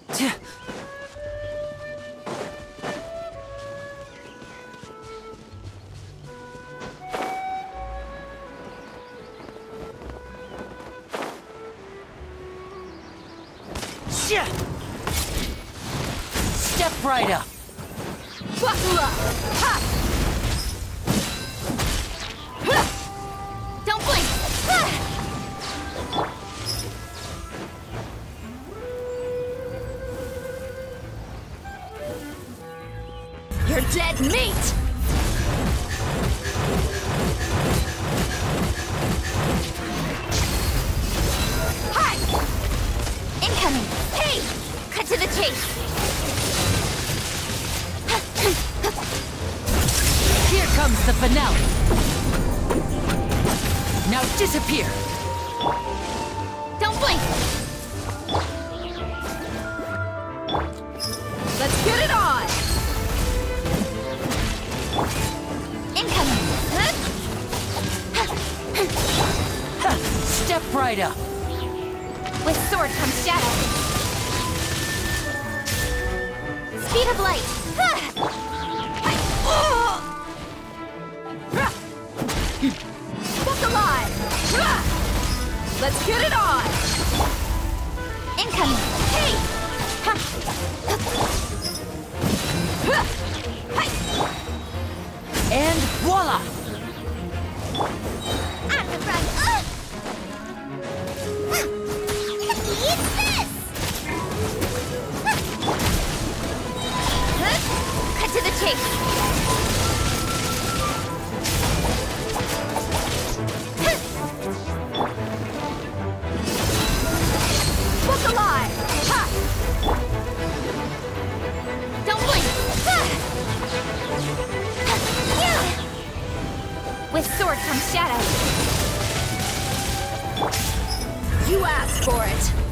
Step right up. Buckle up! Ha! Don't blink! You're dead meat! Hi! Incoming! Hey! Cut to the chase! Here comes the finale. Now disappear. Don't blink! Let's get it on! Incoming! Step right up. With sword comes shadow. Speed of light! Book alive! Let's get it on! Incoming! Hey! And voila! At the front! Eat this! Cut to the chase! Book alive! Ha! Don't blink! With sword comes shadow. You asked for it.